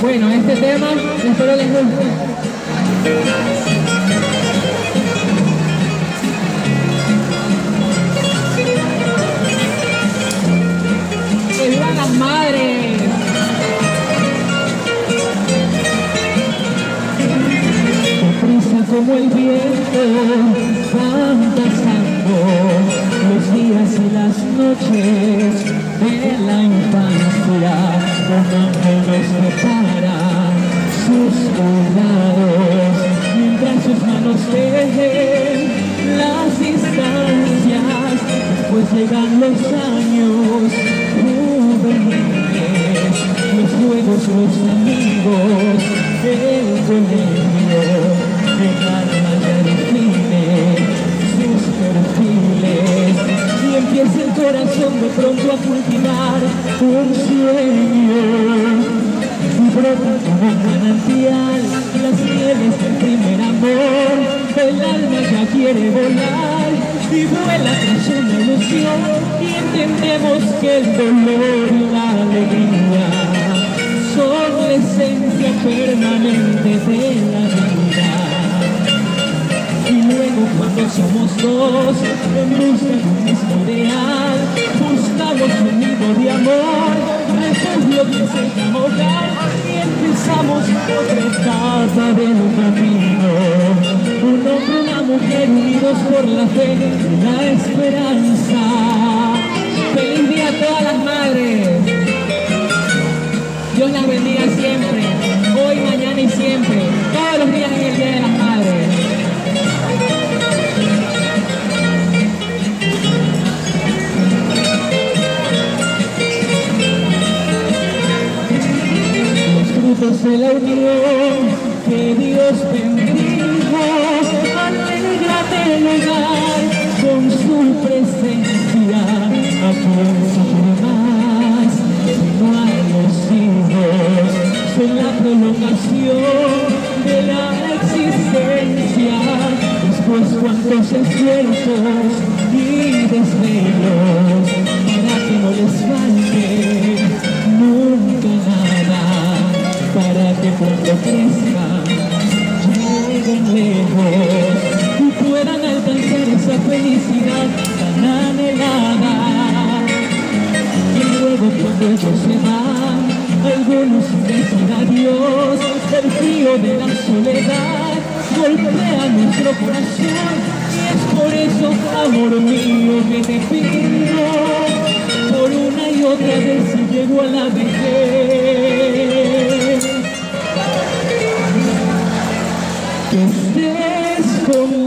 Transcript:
Bueno, este tema espero les guste. ¡Que vivan las madres! Deprisa como el viento van pasando los días y las noches de la infancia, un ángel nos prepara sus cuidados mientras sus manos tejen las distancias. Después llegan los años juveniles, los juegos, los amigos, el colegio. El alma ya define sus perfiles y empieza el corazón de pronto a cultivar un sueño. Y brota como un manantial las mieles del primer amor. El alma ya quiere volar y vuela tras una ilusión, y entendemos que el dolor y la alegría son la esencia permanente de la vida. Y luego cuando somos dos en busca de un mismo ideal, buscamos un nido de amor, refugio que se llama hogar, y empezamos otra etapa del camino. Un hombre y una mujer unidos por la fe y la esperanza. ¡Feliz día a todas las madres! Dios las bendiga siempre, hoy, mañana y siempre, todos los días en el Día de las Madres. De la unión que Dios bendijo, alégrate el hogar con su presencia. ¿A quién sufre más si no hay los hijos? Son la prolongación de la existencia. Después cuantos esfuerzos y desvelos para que no les falte nunca nada, para que cuando crezcan lleguen lejos y puedan alcanzar esa felicidad tan anhelada. Y luego cuando ellos se van, algunos sin decir adiós, el frío de la soledad golpea nuestro corazón, y es por eso, amor mío, que te pido por una y otra vez si llego a la vejez, que estés conmigo.